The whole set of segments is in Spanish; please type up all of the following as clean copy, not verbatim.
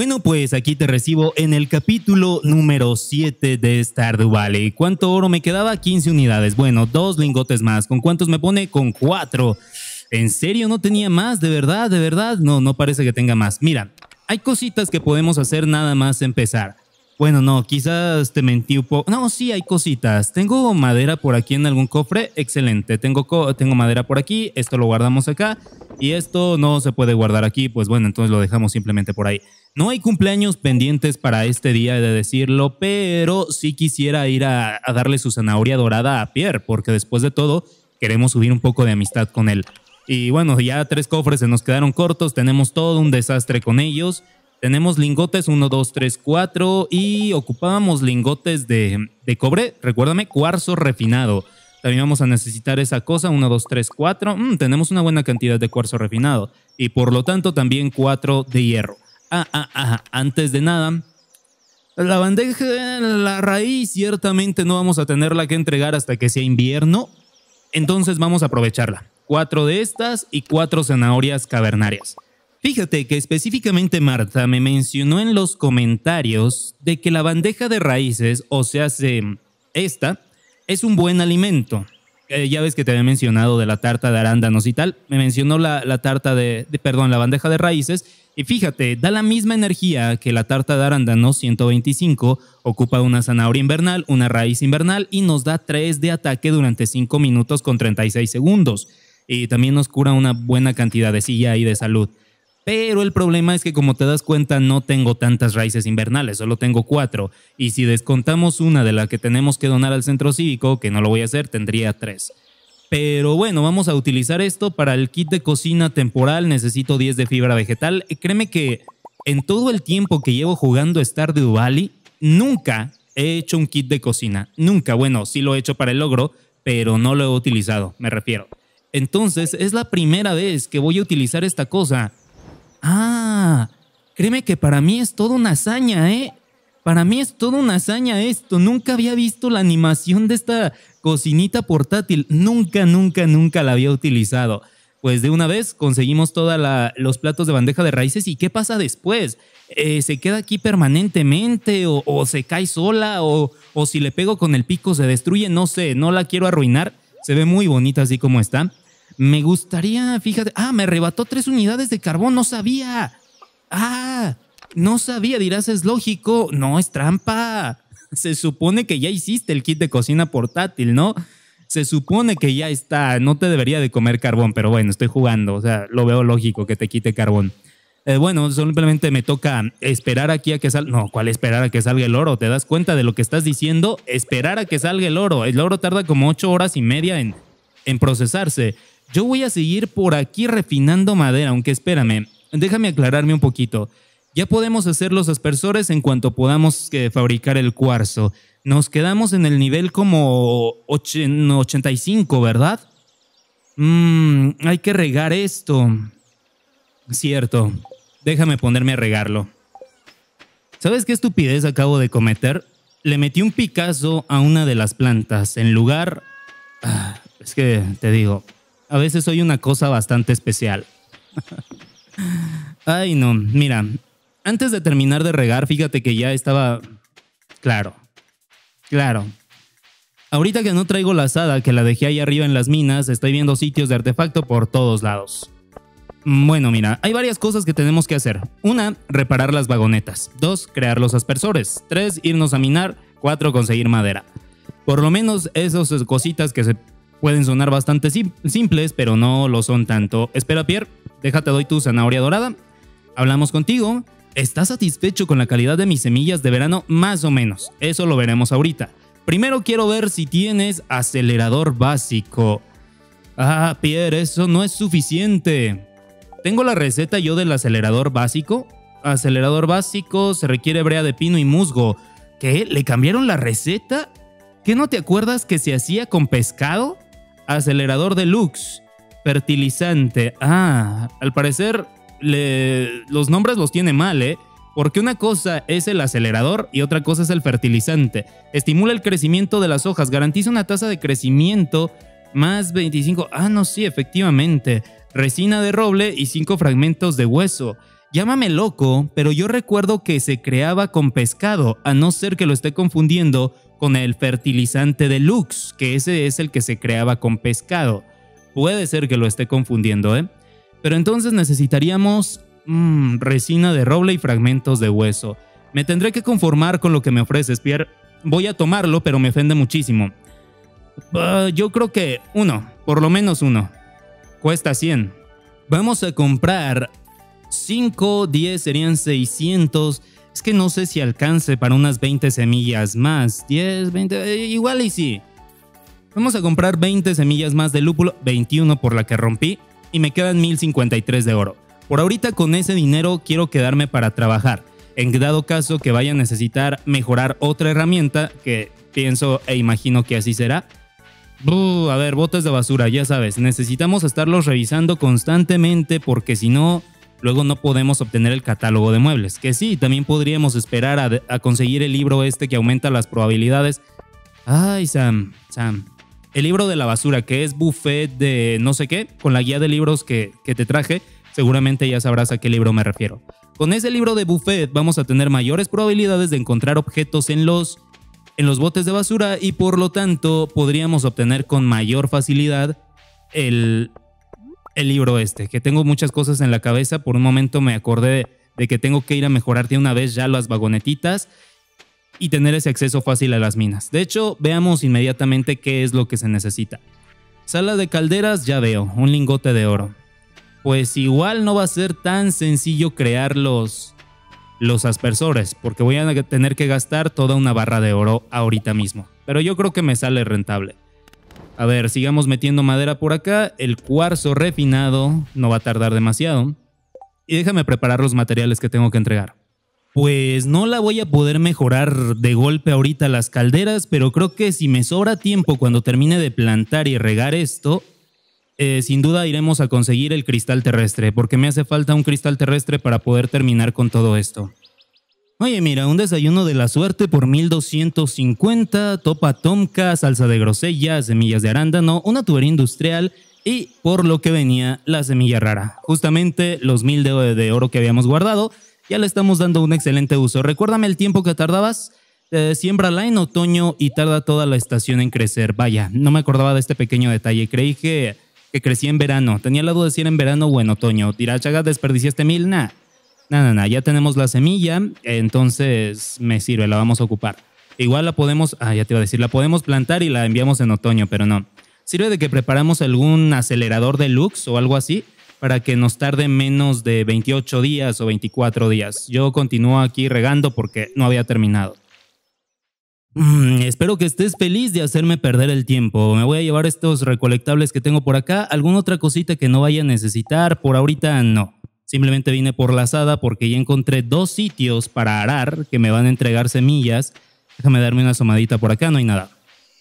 Bueno, pues aquí te recibo en el capítulo número 7 de Stardew Valley. ¿Cuánto oro me quedaba? 15 unidades. Bueno, 2 lingotes más. ¿Con cuántos me pone? Con 4. ¿En serio no tenía más? ¿De verdad? ¿De verdad? No, no parece que tenga más. Mira, hay cositas que podemos hacer nada más empezar. Bueno, no, quizás te mentí un poco. No, sí, hay cositas. Tengo madera por aquí en algún cofre. Excelente. Tengo madera por aquí. Esto lo guardamos acá. Y esto no se puede guardar aquí. Pues bueno, entonces lo dejamos simplemente por ahí. No hay cumpleaños pendientes para este día, he de decirlo, pero sí quisiera ir a darle su zanahoria dorada a Pierre, porque después de todo queremos subir un poco de amistad con él. Y bueno, ya 3 cofres se nos quedaron cortos. Tenemos todo un desastre con ellos. Tenemos lingotes 1, 2, 3, 4 y ocupábamos lingotes de cobre. Recuérdame, cuarzo refinado. También vamos a necesitar esa cosa, 1, 2, 3, 4. Tenemos una buena cantidad de cuarzo refinado y por lo tanto también 4 de hierro. Antes de nada, la bandeja, la raíz ciertamente no vamos a tenerla que entregar hasta que sea invierno. Entonces vamos a aprovecharla. 4 de estas y 4 zanahorias cavernarias. Fíjate que específicamente Marta me mencionó en los comentarios de que la bandeja de raíces, o sea, esta, es un buen alimento. Ya ves que te había mencionado de la tarta de arándanos y tal. Me mencionó la bandeja de raíces. Y fíjate, da la misma energía que la tarta de arándanos 125, ocupa una zanahoria invernal, una raíz invernal y nos da 3 de ataque durante 5 minutos con 36 segundos. Y también nos cura una buena cantidad de silla y de salud. Pero el problema es que, como te das cuenta, no tengo tantas raíces invernales, solo tengo 4. Y si descontamos una de la que tenemos que donar al centro cívico, que no lo voy a hacer, tendría 3. Pero bueno, vamos a utilizar esto para el kit de cocina temporal. Necesito 10 de fibra vegetal. Créeme que en todo el tiempo que llevo jugando Stardew Valley, nunca he hecho un kit de cocina. Nunca. Bueno, sí lo he hecho para el logro, pero no lo he utilizado, me refiero. Entonces, es la primera vez que voy a utilizar esta cosa. Créeme que para mí es toda una hazaña, ¿eh? Para mí es toda una hazaña esto. Nunca había visto la animación de esta cocinita portátil. Nunca la había utilizado. Pues de una vez conseguimos todos los platos de bandeja de raíces. ¿Y qué pasa después? ¿Se queda aquí permanentemente o se cae sola? O si le pego con el pico se destruye? No sé, no la quiero arruinar. Se ve muy bonita así como está. Me gustaría, fíjate... me arrebató 3 unidades de carbón, no sabía. No sabía, dirás, es lógico. No, es trampa. Se supone que ya hiciste el kit de cocina portátil, ¿no? Se supone que ya está. No te debería de comer carbón, pero bueno, estoy jugando. O sea, lo veo lógico que te quite carbón. Bueno, simplemente me toca esperar aquí a que salga... No, ¿cuál esperar a que salga el oro? ¿Te das cuenta de lo que estás diciendo? Esperar a que salga el oro. El oro tarda como 8 horas y media en procesarse. Yo voy a seguir por aquí refinando madera, aunque espérame, déjame aclararme un poquito. Ya podemos hacer los aspersores en cuanto podamos fabricar el cuarzo. Nos quedamos en el nivel como 85, ¿verdad? Hay que regar esto. Cierto, déjame ponerme a regarlo. ¿Sabes qué estupidez acabo de cometer? Le metí un Picasso a una de las plantas en lugar... es que te digo... A veces soy una cosa bastante especial. Ay, no, mira, antes de terminar de regar, fíjate que ya estaba... Claro. Ahorita que no traigo la azada, que la dejé ahí arriba en las minas, estoy viendo sitios de artefacto por todos lados. Bueno, mira, hay varias cosas que tenemos que hacer. 1, reparar las vagonetas. 2, crear los aspersores. 3, irnos a minar. 4, conseguir madera. Por lo menos esas cositas que se... pueden sonar bastante simples, pero no lo son tanto. Espera, Pierre, déjate doy tu zanahoria dorada. Hablamos contigo. ¿Estás satisfecho con la calidad de mis semillas de verano? Más o menos. Eso lo veremos ahorita. Primero quiero ver si tienes acelerador básico. Pierre, eso no es suficiente. Tengo la receta yo del acelerador básico. Acelerador básico, se requiere brea de pino y musgo. ¿Qué? ¿Le cambiaron la receta? ¿Qué no te acuerdas que se hacía con pescado? Acelerador deluxe, fertilizante. Al parecer los nombres los tiene mal, ¿eh? Porque una cosa es el acelerador y otra cosa es el fertilizante. Estimula el crecimiento de las hojas, garantiza una tasa de crecimiento más 25. No, sí, efectivamente. Resina de roble y 5 fragmentos de hueso. Llámame loco, pero yo recuerdo que se creaba con pescado, a no ser que lo esté confundiendo con el fertilizante deluxe, que ese es el que se creaba con pescado. Puede ser que lo esté confundiendo, ¿eh? Pero entonces necesitaríamos resina de roble y fragmentos de hueso. Me tendré que conformar con lo que me ofreces, Pierre. Voy a tomarlo, pero me ofende muchísimo. Yo creo que por lo menos uno. Cuesta 100. Vamos a comprar 5, 10 serían 600. Es que no sé si alcance para unas 20 semillas más. 10, 20, igual y sí. Vamos a comprar 20 semillas más de lúpulo, 21 por la que rompí, y me quedan 1053 de oro. Por ahorita con ese dinero quiero quedarme para trabajar. En dado caso que vaya a necesitar mejorar otra herramienta, que pienso e imagino que así será. A ver, botes de basura, ya sabes, necesitamos estarlos revisando constantemente porque si no, luego no podemos obtener el catálogo de muebles. Que sí, también podríamos esperar a conseguir el libro que aumenta las probabilidades. Ay, Sam. El libro de la basura, que es buffet de no sé qué, con la guía de libros que te traje, seguramente ya sabrás a qué libro me refiero. Con ese libro de buffet vamos a tener mayores probabilidades de encontrar objetos en los botes de basura y por lo tanto podríamos obtener con mayor facilidad el libro que tengo muchas cosas en la cabeza. Por un momento me acordé de que tengo que ir a mejorar de una vez ya las vagonetitas y tener ese acceso fácil a las minas. De hecho, veamos inmediatamente qué es lo que se necesita. Sala de calderas, ya veo, un lingote de oro. Pues igual no va a ser tan sencillo crear los aspersores, porque voy a tener que gastar toda una barra de oro ahorita mismo. Pero yo creo que me sale rentable. A ver, sigamos metiendo madera por acá. El cuarzo refinado no va a tardar demasiado. Y déjame preparar los materiales que tengo que entregar. Pues no la voy a poder mejorar de golpe ahorita las calderas, pero creo que si me sobra tiempo cuando termine de plantar y regar esto, sin duda iremos a conseguir el cristal terrestre, porque me hace falta un cristal terrestre para poder terminar con todo esto. Oye, mira, un desayuno de la suerte por 1250, topa tomca, salsa de grosella, semillas de arándano, una tubería industrial y, por lo que venía, la semilla rara. Justamente los 1000 de oro que habíamos guardado, ya le estamos dando un excelente uso. Recuérdame el tiempo que tardabas. Siémbrala en otoño y tarda toda la estación en crecer. Vaya, no me acordaba de este pequeño detalle. Creí que crecía en verano. Tenía la duda de si era en verano o en otoño. Dirá, Chaga, ¿desperdiciaste 1000? Nah. Ya tenemos la semilla, entonces me sirve, la vamos a ocupar. Igual la podemos, ya te iba a decir, la podemos plantar y la enviamos en otoño, pero no. Sirve de que preparamos algún acelerador deluxe o algo así para que nos tarde menos de 28 días o 24 días. Yo continúo aquí regando porque no había terminado. Espero que estés feliz de hacerme perder el tiempo. Me voy a llevar estos recolectables que tengo por acá. ¿Alguna otra cosita que no vaya a necesitar? Por ahorita no. Simplemente vine por la asada porque ya encontré 2 sitios para arar que me van a entregar semillas. Déjame darme una asomadita por acá, no hay nada.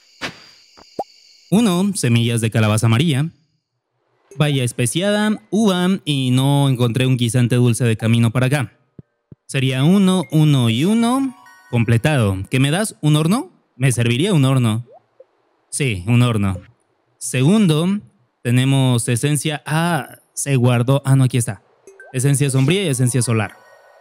1, semillas de calabaza amarilla. Vaya especiada, uva y no encontré un guisante dulce de camino para acá. Sería 1, 1 y 1. Completado. ¿Qué me das? ¿Un horno? Me serviría un horno. Sí, un horno. Segundo, tenemos esencia... se guardó... no, aquí está. Esencia sombría y esencia solar.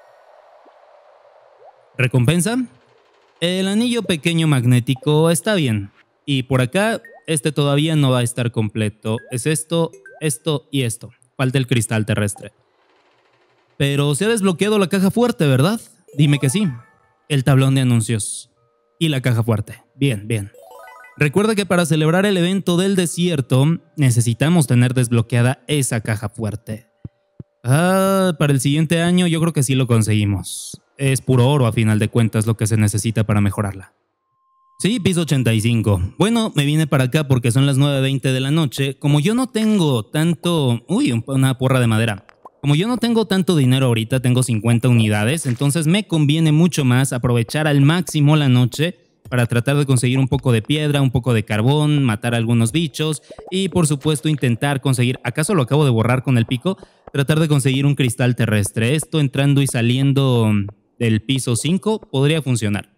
¿Recompensa? El anillo pequeño magnético está bien. Y por acá, todavía no va a estar completo. Es esto y esto. Falta el cristal terrestre. Pero se ha desbloqueado la caja fuerte, ¿verdad? Dime que sí. El tablón de anuncios. Y la caja fuerte. Bien, bien. Recuerda que para celebrar el evento del desierto, necesitamos tener desbloqueada esa caja fuerte. Para el siguiente año yo creo que sí lo conseguimos. Es puro oro a final de cuentas lo que se necesita para mejorarla. Sí, piso 85. Bueno, me vine para acá porque son las 9:20 de la noche. Como yo no tengo tanto... una porra de madera. Como yo no tengo tanto dinero ahorita, tengo 50 unidades, entonces me conviene mucho más aprovechar al máximo la noche para tratar de conseguir un poco de piedra, un poco de carbón, matar a algunos bichos y por supuesto intentar conseguir, ¿acaso lo acabo de borrar con el pico? Tratar de conseguir un cristal terrestre. Esto entrando y saliendo del piso 5 podría funcionar.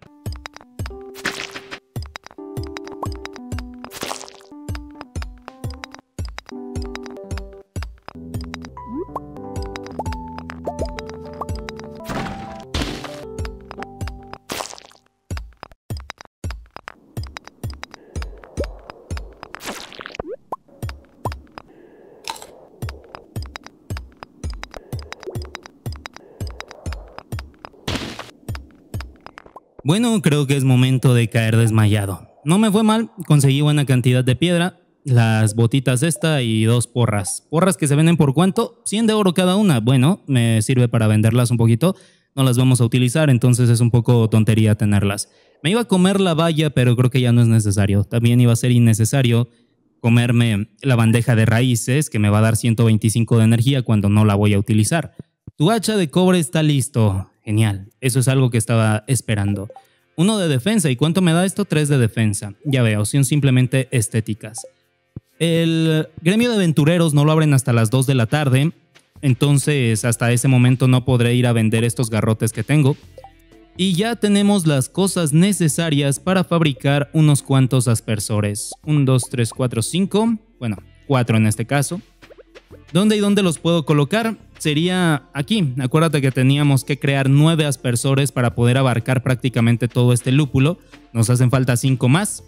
Bueno, creo que es momento de caer desmayado. No me fue mal, conseguí buena cantidad de piedra, las botitas esta y 2 porras. Porras que se venden por ¿cuánto? 100 de oro cada una. Bueno, me sirve para venderlas un poquito. No las vamos a utilizar, entonces es un poco tontería tenerlas. Me iba a comer la valla, pero creo que ya no es necesario. También iba a ser innecesario comerme la bandeja de raíces, que me va a dar 125 de energía cuando no la voy a utilizar. Tu hacha de cobre está listo. Genial, eso es algo que estaba esperando. 1 de defensa, ¿y cuánto me da esto? 3 de defensa. Ya veo, son simplemente estéticas. El gremio de aventureros no lo abren hasta las 2 de la tarde, entonces hasta ese momento no podré ir a vender estos garrotes que tengo. Y ya tenemos las cosas necesarias para fabricar unos cuantos aspersores. 1, 2, 3, 4, 5. Bueno, 4 en este caso. ¿Dónde y dónde los puedo colocar? Sería aquí. Acuérdate que teníamos que crear 9 aspersores para poder abarcar prácticamente todo este lúpulo. Nos hacen falta 5 más.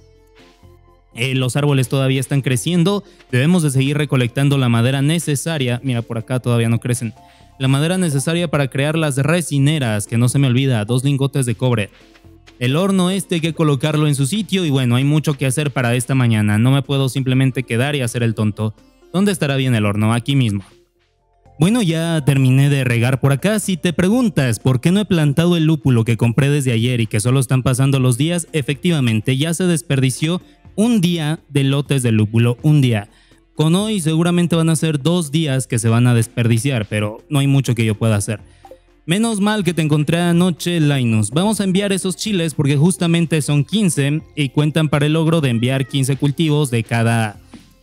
Los árboles todavía están creciendo. Debemos de seguir recolectando la madera necesaria. Mira, por acá todavía no crecen. La madera necesaria para crear las resineras, que no se me olvida, 2 lingotes de cobre. El horno este hay que colocarlo en su sitio y bueno, hay mucho que hacer para esta mañana. No me puedo simplemente quedar y hacer el tonto. ¿Dónde estará bien el horno? Aquí mismo. Bueno, ya terminé de regar por acá. Si te preguntas por qué no he plantado el lúpulo que compré desde ayer y que solo están pasando los días, efectivamente ya se desperdició un día de lotes de lúpulo, un día. Con hoy seguramente van a ser 2 días que se van a desperdiciar, pero no hay mucho que yo pueda hacer. Menos mal que te encontré anoche, Linus. Vamos a enviar esos chiles porque justamente son 15 y cuentan para el logro de enviar 15 cultivos de cada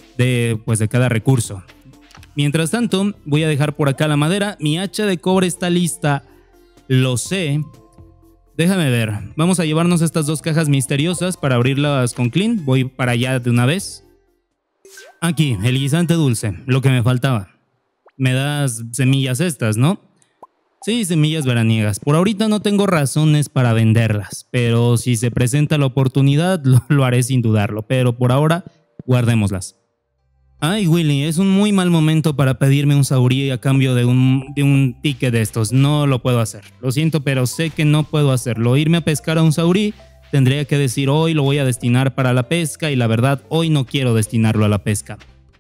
recurso. Mientras tanto, voy a dejar por acá la madera. Mi hacha de cobre está lista, lo sé. Déjame ver. Vamos a llevarnos estas 2 cajas misteriosas para abrirlas con Clint. Voy para allá de una vez. Aquí, el guisante dulce, lo que me faltaba. Me das semillas estas, ¿no? Sí, semillas veraniegas. Por ahorita no tengo razones para venderlas, pero si se presenta la oportunidad, lo haré sin dudarlo. Pero por ahora, guardémoslas. Ay, Willy, es un muy mal momento para pedirme un saurí a cambio de un ticket de estos. No lo puedo hacer. Lo siento, pero sé que no puedo hacerlo. Irme a pescar a un saurí, tendría que decir hoy lo voy a destinar para la pesca y la verdad, hoy no quiero destinarlo a la pesca.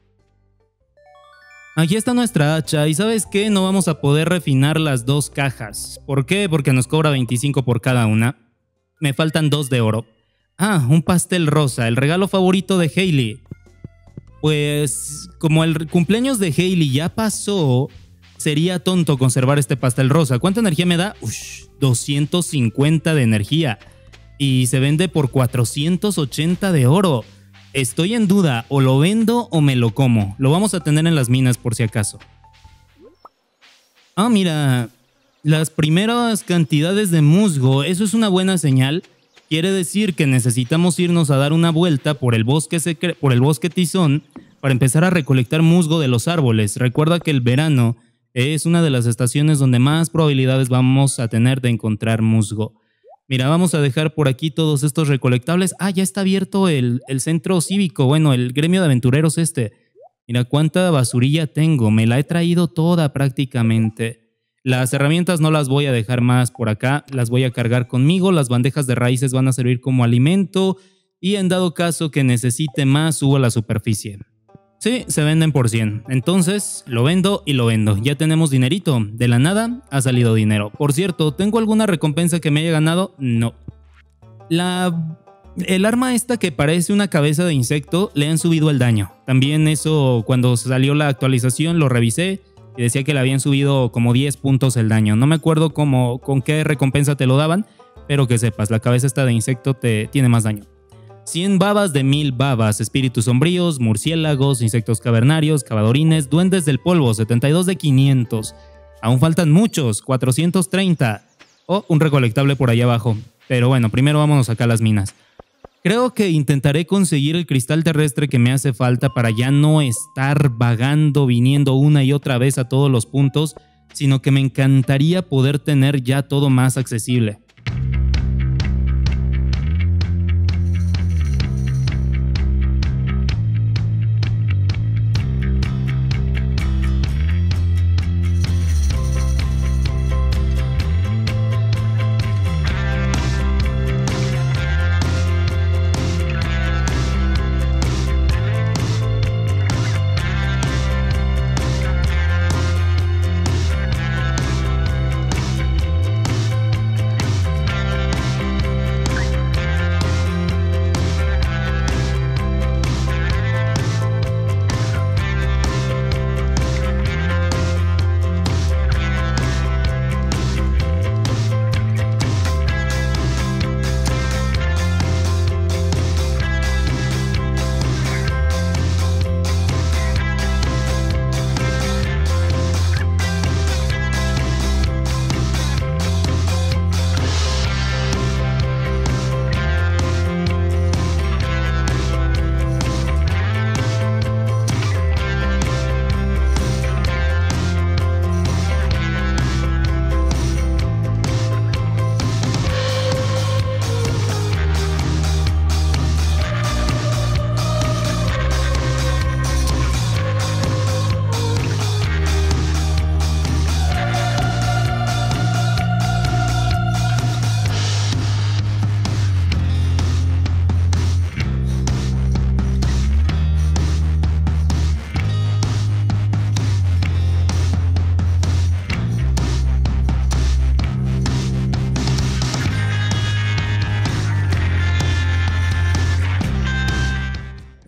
Aquí está nuestra hacha y ¿sabes qué? No vamos a poder refinar las 2 cajas. ¿Por qué? Porque nos cobra 25 por cada una. Me faltan 2 de oro. Ah, un pastel rosa, el regalo favorito de Hailey. Pues como el cumpleaños de Hailey ya pasó, sería tonto conservar este pastel rosa. ¿Cuánta energía me da? 250 de energía. Y se vende por 480 de oro. Estoy en duda, o lo vendo o me lo como. Lo vamos a tener en las minas por si acaso. Ah, mira, las primeras cantidades de musgo, eso es una buena señal. Quiere decir que necesitamos irnos a dar una vuelta por el bosque tizón para empezar a recolectar musgo de los árboles. Recuerda que el verano es una de las estaciones donde más probabilidades vamos a tener de encontrar musgo. Mira, vamos a dejar por aquí todos estos recolectables. Ah, ya está abierto el centro cívico. Bueno, el gremio de aventureros este. Mira cuánta basurilla tengo. Me la he traído toda prácticamente. Las herramientas no las voy a dejar más por acá. Las voy a cargar conmigo. Las bandejas de raíces van a servir como alimento. Y en dado caso que necesite más, subo a la superficie. Sí, se venden por 100. Entonces, lo vendo y lo vendo. Ya tenemos dinerito. De la nada ha salido dinero. Por cierto, ¿tengo alguna recompensa que me haya ganado? No. El arma esta que parece una cabeza de insecto, le han subido el daño. También eso, cuando salió la actualización, lo revisé y decía que le habían subido como 10 puntos el daño. No me acuerdo con qué recompensa te lo daban, pero que sepas, la cabeza esta de insecto tiene más daño. 100 babas de 1000 babas, espíritus sombríos, murciélagos, insectos cavernarios, cavadorines, duendes del polvo, 72 de 500. Aún faltan muchos, 430. O un recolectable por allá abajo. Pero bueno, primero vámonos acá a las minas. Creo que intentaré conseguir el cristal terrestre que me hace falta para ya no estar vagando, viniendo una y otra vez a todos los puntos, sino que me encantaría poder tener ya todo más accesible.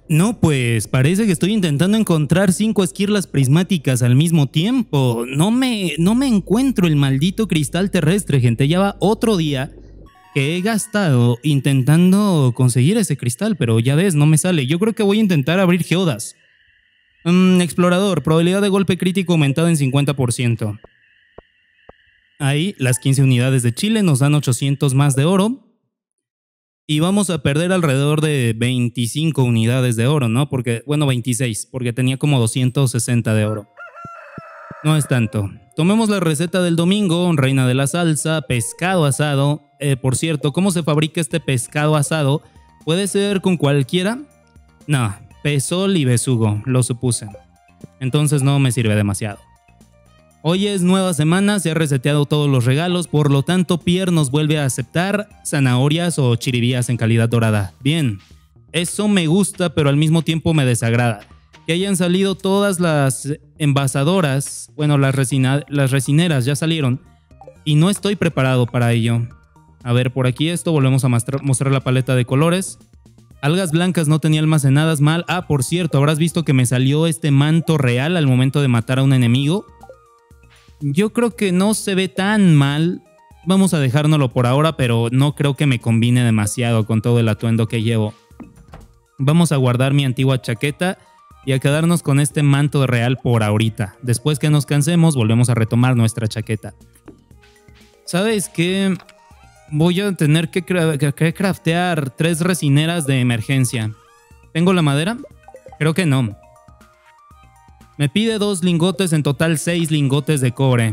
No, pues parece que estoy intentando encontrar 5 esquirlas prismáticas al mismo tiempo. No me encuentro el maldito cristal terrestre, gente. Ya va otro día que he gastado intentando conseguir ese cristal, pero ya ves, no me sale. Yo creo que voy a intentar abrir geodas. Explorador, probabilidad de golpe crítico aumentada en 50%. Ahí, las 15 unidades de Chile nos dan 800 más de oro. Y vamos a perder alrededor de 25 unidades de oro, ¿no? Porque, bueno, 26, porque tenía como 260 de oro. No es tanto. Tomemos la receta del domingo, reina de la salsa, pescado asado. Por cierto, ¿cómo se fabrica este pescado asado? ¿Puede ser con cualquiera? No, pesol y besugo, lo supuse. Entonces no me sirve demasiado. Hoy es nueva semana, se ha reseteado todos los regalos, por lo tanto Pierre nos vuelve a aceptar zanahorias o chiribías en calidad dorada. Bien, eso me gusta, pero al mismo tiempo me desagrada. Que hayan salido todas las envasadoras, bueno, las resineras ya salieron y no estoy preparado para ello. A ver, por aquí esto, volvemos a mostrar la paleta de colores. Algas blancas no tenía almacenadas mal. Ah, por cierto, habrás visto que me salió este manto real al momento de matar a un enemigo. Yo creo que no se ve tan mal. Vamos a dejárnoslo por ahora, pero no creo que me combine demasiado con todo el atuendo que llevo. Vamos a guardar mi antigua chaqueta y a quedarnos con este manto real por ahorita. Después que nos cansemos, volvemos a retomar nuestra chaqueta. ¿Sabes qué? Voy a tener que craftear 3 resineras de emergencia. ¿Tengo la madera? Creo que no. Me pide 2 lingotes, en total 6 lingotes de cobre.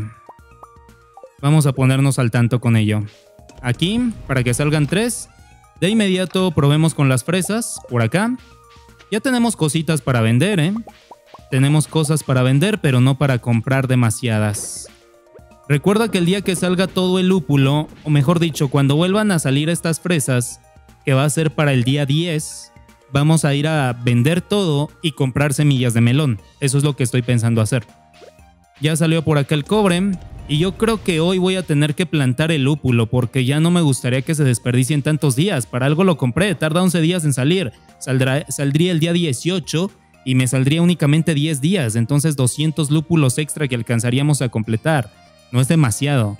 Vamos a ponernos al tanto con ello. Aquí, para que salgan 3. De inmediato probemos con las fresas, por acá. Ya tenemos cositas para vender, ¿eh? Tenemos cosas para vender, pero no para comprar demasiadas. Recuerda que el día que salga todo el lúpulo, o mejor dicho, cuando vuelvan a salir estas fresas, que va a ser para el día 10... vamos a ir a vender todo y comprar semillas de melón. Eso es lo que estoy pensando hacer. Ya salió por acá el cobre y yo creo que hoy voy a tener que plantar el lúpulo porque ya no me gustaría que se desperdicien tantos días. Para algo lo compré, tarda 11 días en salir. Saldría el día 18 y me saldría únicamente 10 días. Entonces 200 lúpulos extra que alcanzaríamos a completar. No es demasiado.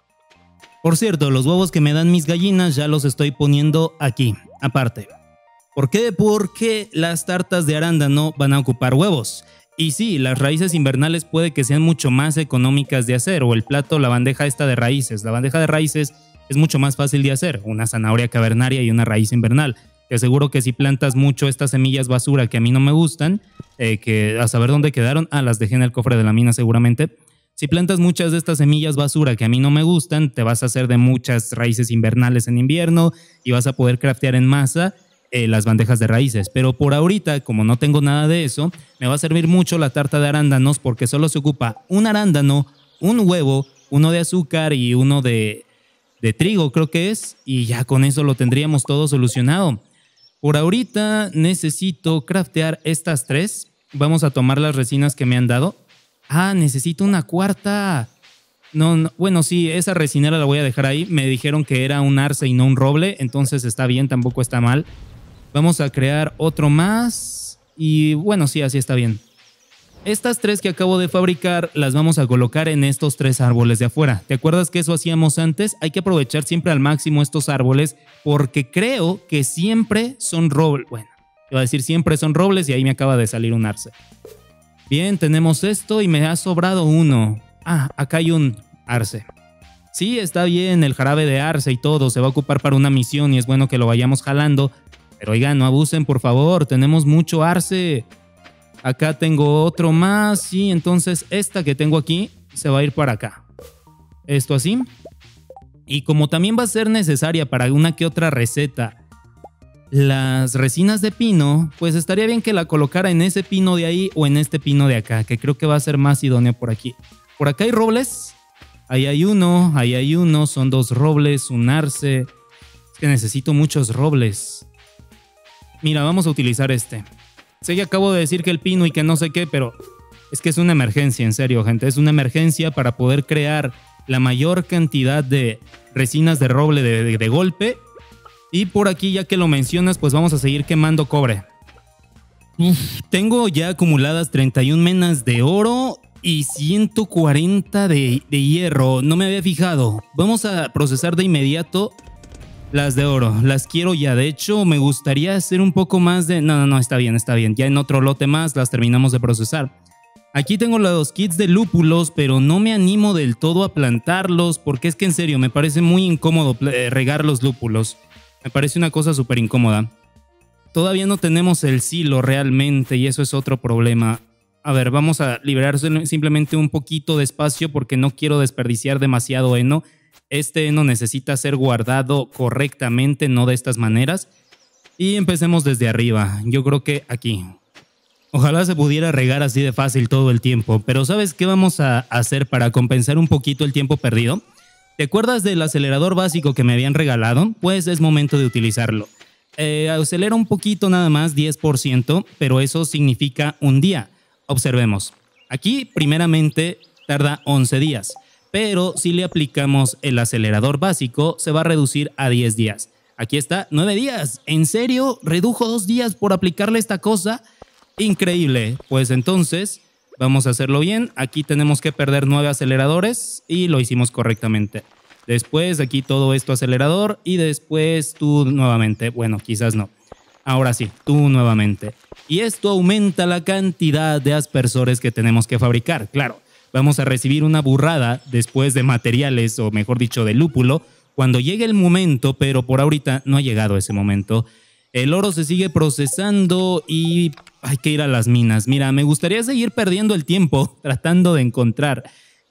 Por cierto, los huevos que me dan mis gallinas ya los estoy poniendo aquí, aparte. ¿Por qué? Porque las tartas de arándano van a ocupar huevos. Y sí, las raíces invernales puede que sean mucho más económicas de hacer, o el plato, la bandeja esta de raíces. La bandeja de raíces es mucho más fácil de hacer, una zanahoria cavernaria y una raíz invernal. Te aseguro que si plantas mucho estas semillas basura que a mí no me gustan, que a saber dónde quedaron, las dejé en el cofre de la mina seguramente. Si plantas muchas de estas semillas basura que a mí no me gustan, te vas a hacer de muchas raíces invernales en invierno y vas a poder craftear en masa las bandejas de raíces, pero por ahorita, como no tengo nada de eso, me va a servir mucho la tarta de arándanos porque solo se ocupa un arándano, un huevo, uno de azúcar y uno de trigo, creo que es, y ya con eso lo tendríamos todo solucionado. Por ahorita necesito craftear estas 3. Vamos a tomar las resinas que me han dado. Necesito una cuarta. No, bueno, sí, esa resinera la voy a dejar ahí. Me dijeron que era un arce y no un roble, entonces está bien, tampoco está mal. Vamos a crear otro más y bueno, sí, así está bien. Estas 3 que acabo de fabricar las vamos a colocar en estos 3 árboles de afuera. ¿Te acuerdas que eso hacíamos antes? Hay que aprovechar siempre al máximo estos árboles porque creo que siempre son robles. Bueno, iba a decir siempre son robles y ahí me acaba de salir un arce. Bien, tenemos esto y me ha sobrado uno. Acá hay un arce. Sí, está bien, el jarabe de arce y todo se va a ocupar para una misión y es bueno que lo vayamos jalando. Pero oigan, no abusen, por favor, tenemos mucho arce. Acá tengo otro más, sí, entonces esta que tengo aquí se va a ir para acá. Esto así. Y como también va a ser necesaria para una que otra receta las resinas de pino, pues estaría bien que la colocara en ese pino de ahí o en este pino de acá, que creo que va a ser más idóneo por aquí. Por acá hay robles. Ahí hay uno, son 2 robles, un arce. Es que necesito muchos robles. Mira, vamos a utilizar este. Sé que acabo de decir que el pino y que no sé qué, pero es que es una emergencia, en serio, gente. Es una emergencia para poder crear la mayor cantidad de resinas de roble de golpe. Y por aquí, ya que lo mencionas, pues vamos a seguir quemando cobre. Tengo ya acumuladas 31 menas de oro y 140 de hierro. No me había fijado. Vamos a procesar de inmediato las de oro. Las quiero ya. De hecho, me gustaría hacer un poco más de... No, está bien, está bien. Ya en otro lote más las terminamos de procesar. Aquí tengo los kits de lúpulos, pero no me animo del todo a plantarlos porque es que en serio me parece muy incómodo regar los lúpulos. Me parece una cosa súper incómoda. Todavía no tenemos el silo realmente y eso es otro problema. A ver, vamos a liberar simplemente un poquito de espacio porque no quiero desperdiciar demasiado heno. Este heno necesita ser guardado correctamente, no de estas maneras. Y empecemos desde arriba. Yo creo que aquí. Ojalá se pudiera regar así de fácil todo el tiempo, pero ¿sabes qué vamos a hacer para compensar un poquito el tiempo perdido? ¿Te acuerdas del acelerador básico que me habían regalado? Pues es momento de utilizarlo. Acelera un poquito nada más, 10%, pero eso significa un día. Observemos. Aquí, primeramente, tarda 11 días, pero si le aplicamos el acelerador básico, se va a reducir a 10 días. Aquí está, 9 días. ¿En serio? ¿Redujo 2 días por aplicarle esta cosa? Increíble. Pues entonces vamos a hacerlo bien. Aquí tenemos que perder 9 aceleradores y lo hicimos correctamente. Después aquí todo esto acelerador y después tú nuevamente. Bueno, quizás no. Ahora sí, tú nuevamente. Y esto aumenta la cantidad de aspersores que tenemos que fabricar. Claro, vamos a recibir una burrada después de materiales, o mejor dicho, de lúpulo, cuando llegue el momento, pero por ahorita no ha llegado ese momento. El oro se sigue procesando y hay que ir a las minas. Mira, me gustaría seguir perdiendo el tiempo tratando de encontrar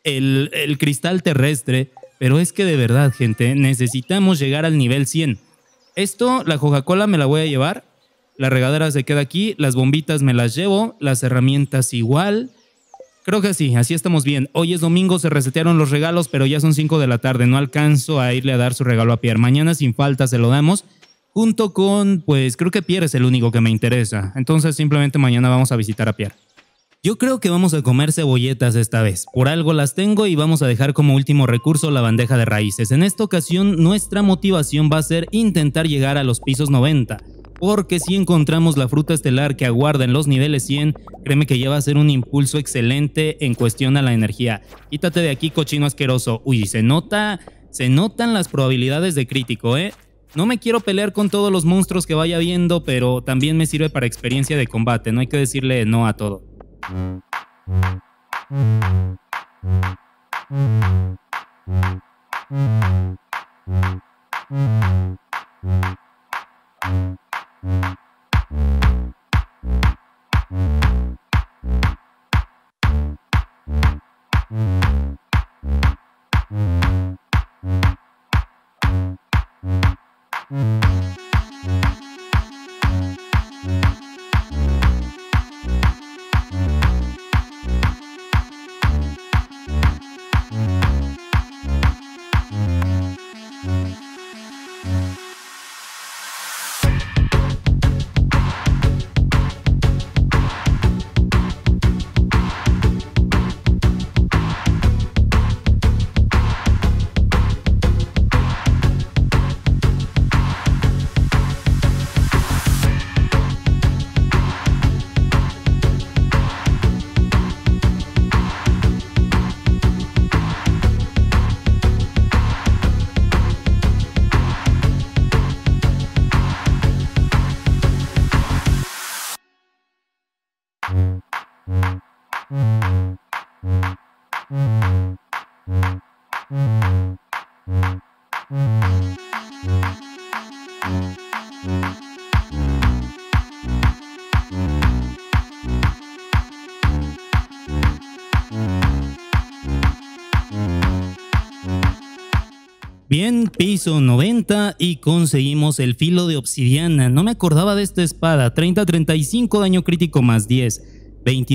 el cristal terrestre, pero es que de verdad, gente, necesitamos llegar al nivel 100. Esto, la Coca-Cola me la voy a llevar, la regadera se queda aquí, las bombitas me las llevo, las herramientas igual. Creo que sí, así estamos bien. Hoy es domingo, se resetearon los regalos, pero ya son 5 de la tarde, no alcanzo a irle a dar su regalo a Pierre. Mañana sin falta se lo damos. Junto con, pues creo que Pierre es el único que me interesa. Entonces simplemente mañana vamos a visitar a Pierre. Yo creo que vamos a comer cebolletas esta vez. Por algo las tengo y vamos a dejar como último recurso la bandeja de raíces. En esta ocasión nuestra motivación va a ser intentar llegar a los pisos 90. Porque si encontramos la fruta estelar que aguarda en los niveles 100, créeme que ya va a ser un impulso excelente en cuestión a la energía. Quítate de aquí, cochino asqueroso. Uy, se notan las probabilidades de crítico, ¿eh? No me quiero pelear con todos los monstruos que vaya viendo, pero también me sirve para experiencia de combate. No hay que decirle no a todo. Bien, piso 90 y conseguimos el filo de obsidiana. No me acordaba de esta espada. 30-35, daño crítico más 10,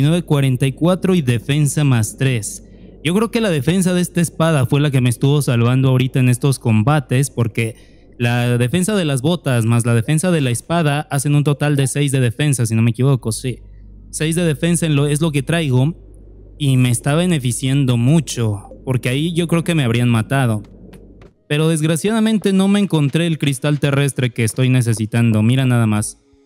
29-44 y defensa más 3. Yo creo que la defensa de esta espada fue la que me estuvo salvando ahorita en estos combates, porque la defensa de las botas más la defensa de la espada hacen un total de 6 de defensa, si no me equivoco, sí. 6 de defensa es lo que traigo y me está beneficiando mucho, porque ahí yo creo que me habrían matado. Pero desgraciadamente no me encontré el cristal terrestre que estoy necesitando. Mira nada más.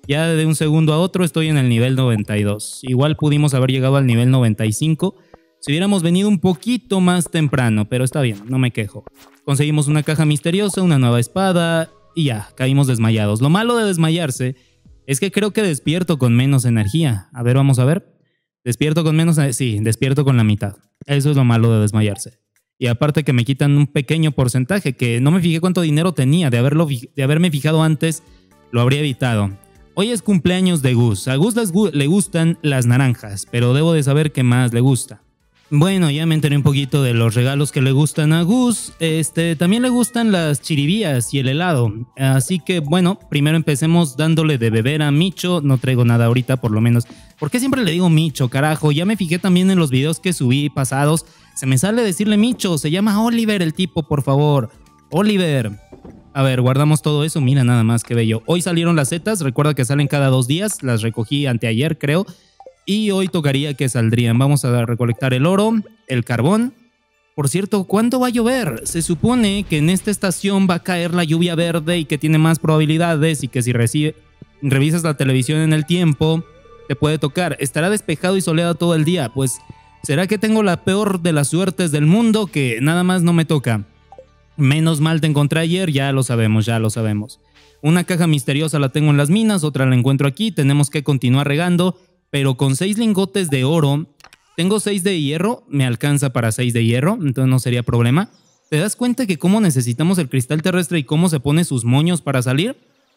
Ya de un segundo a otro estoy en el nivel 92. Igual pudimos haber llegado al nivel 95 si hubiéramos venido un poquito más temprano, pero está bien, no me quejo. Conseguimos una caja misteriosa, una nueva espada y ya, caímos desmayados. Lo malo de desmayarse es que creo que despierto con menos energía. A ver, vamos a ver. Despierto con menos... Sí, despierto con la mitad. Eso es lo malo de desmayarse. Y aparte que me quitan un pequeño porcentaje, que no me fijé cuánto dinero tenía. De haberme fijado antes, lo habría evitado. Hoy es cumpleaños de Gus. A Gus le gustan las naranjas, pero debo de saber qué más le gusta. Bueno, ya me enteré un poquito de los regalos que le gustan a Gus. También le gustan las chiribías y el helado. Así que bueno, primero empecemos dándole de beber a Micho. No traigo nada ahorita, por lo menos. ¿Por qué siempre le digo Micho, carajo? Ya me fijé también en los videos que subí pasados. Se me sale decirle Micho. Se llama Oliver el tipo, por favor. Oliver. A ver, guardamos todo eso. Mira nada más, qué bello. Hoy salieron las setas. Recuerda que salen cada 2 días. Las recogí anteayer, creo. Y hoy tocaría que saldrían. Vamos a recolectar el oro, el carbón. Por cierto, ¿cuándo va a llover? Se supone que en esta estación va a caer la lluvia verde y que tiene más probabilidades y que si revisas la televisión en el tiempo, te puede tocar. Estará despejado y soleado todo el día. Pues, ¿será que tengo la peor de las suertes del mundo que nada más no me toca? Menos mal te encontré ayer, ya lo sabemos, ya lo sabemos. Una caja misteriosa la tengo en las minas, otra la encuentro aquí. Tenemos que continuar regando. Pero con 6 lingotes de oro, tengo 6 de hierro, me alcanza para 6 de hierro, entonces no sería problema. ¿Te das cuenta que cómo necesitamos el cristal terrestre y cómo se pone sus moños para salir?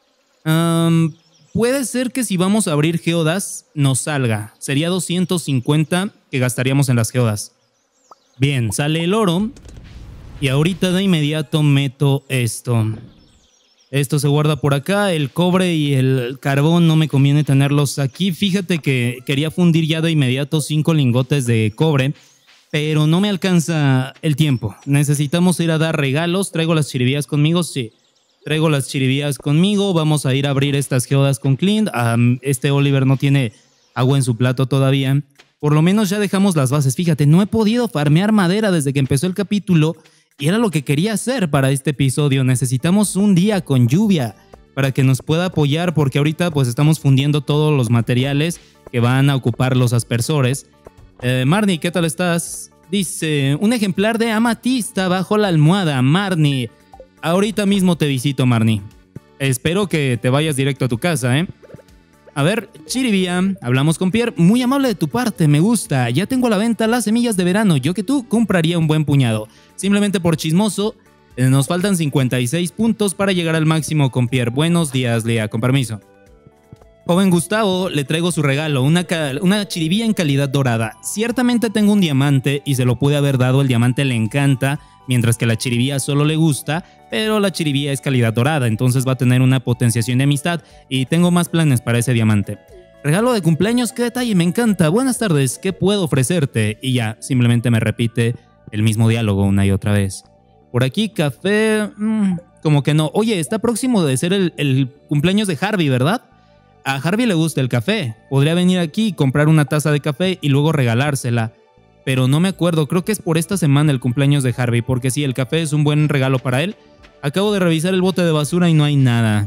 Puede ser que si vamos a abrir geodas nos salga, sería 250 que gastaríamos en las geodas. Bien, sale el oro y ahorita de inmediato meto esto. Esto se guarda por acá, el cobre y el carbón no me conviene tenerlos aquí. Fíjate que quería fundir ya de inmediato 5 lingotes de cobre, pero no me alcanza el tiempo. Necesitamos ir a dar regalos. ¿Traigo las chiribías conmigo? Sí, traigo las chiribías conmigo. Vamos a ir a abrir estas geodas con Clint. Este Oliver no tiene agua en su plato todavía. Por lo menos ya dejamos las bases. Fíjate, no he podido farmear madera desde que empezó el capítulo. Y era lo que quería hacer para este episodio. Necesitamos un día con lluvia para que nos pueda apoyar, porque ahorita pues estamos fundiendo todos los materiales que van a ocupar los aspersores. Marnie, ¿qué tal estás? Dice, un ejemplar de amatista bajo la almohada. Marnie, ahorita mismo te visito, Marnie. Espero que te vayas directo a tu casa, ¿eh? A ver, chiribía, hablamos con Pierre. Muy amable de tu parte, me gusta. Ya tengo a la venta las semillas de verano. Yo que tú compraría un buen puñado. Simplemente por chismoso, nos faltan 56 puntos para llegar al máximo con Pierre. Buenos días, Lea, con permiso. Joven Gustavo, le traigo su regalo, una chiribía en calidad dorada. Ciertamente tengo un diamante y se lo pude haber dado, el diamante le encanta, mientras que la chiribía solo le gusta, pero la chiribía es calidad dorada, entonces va a tener una potenciación de amistad y tengo más planes para ese diamante. Regalo de cumpleaños, qué detalle, me encanta. Buenas tardes, ¿qué puedo ofrecerte? Y ya, simplemente me repite el mismo diálogo una y otra vez. Por aquí, café... como que no. Oye, está próximo de ser el cumpleaños de Harvey, ¿verdad? A Harvey le gusta el café. Podría venir aquí y comprar una taza de café y luego regalársela. Pero no me acuerdo, creo que es por esta semana el cumpleaños de Harvey, porque sí, el café es un buen regalo para él. Acabo de revisar el bote de basura y no hay nada.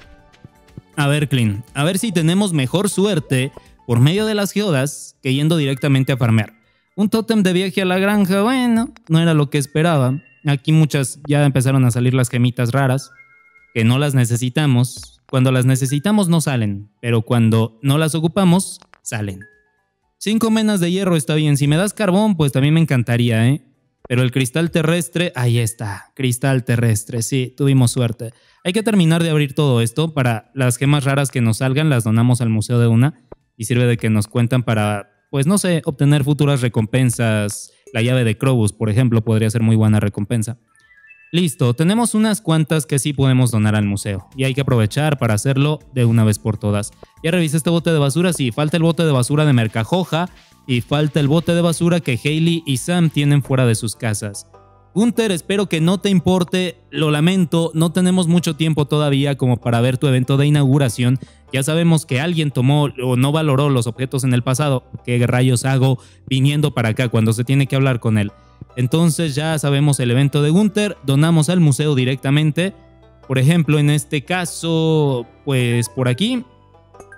A ver, Clint, a ver si tenemos mejor suerte por medio de las geodas que yendo directamente a farmear. Un tótem de viaje a la granja, bueno, no era lo que esperaba. Aquí muchas ya empezaron a salir las gemitas raras, que no las necesitamos. Cuando las necesitamos no salen, pero cuando no las ocupamos, salen. 5 menas de hierro está bien. Si me das carbón, pues también me encantaría, ¿eh? Pero el cristal terrestre, ahí está, cristal terrestre, sí, tuvimos suerte. Hay que terminar de abrir todo esto. Para las gemas raras que nos salgan, las donamos al museo de una y sirve de que nos cuentan para, pues no sé, obtener futuras recompensas. La llave de Krobus, por ejemplo, podría ser muy buena recompensa. Listo, tenemos unas cuantas que sí podemos donar al museo y hay que aprovechar para hacerlo de una vez por todas. Ya revisé este bote de basura, sí, falta el bote de basura de Mercajoja y falta el bote de basura que Hailey y Sam tienen fuera de sus casas. Gunther, espero que no te importe, lo lamento, no tenemos mucho tiempo todavía como para ver tu evento de inauguración. Ya sabemos que alguien tomó o no valoró los objetos en el pasado. ¿Qué rayos hago viniendo para acá cuando se tiene que hablar con él? Entonces ya sabemos el evento de Gunther, donamos al museo directamente. Por ejemplo, en este caso, pues por aquí,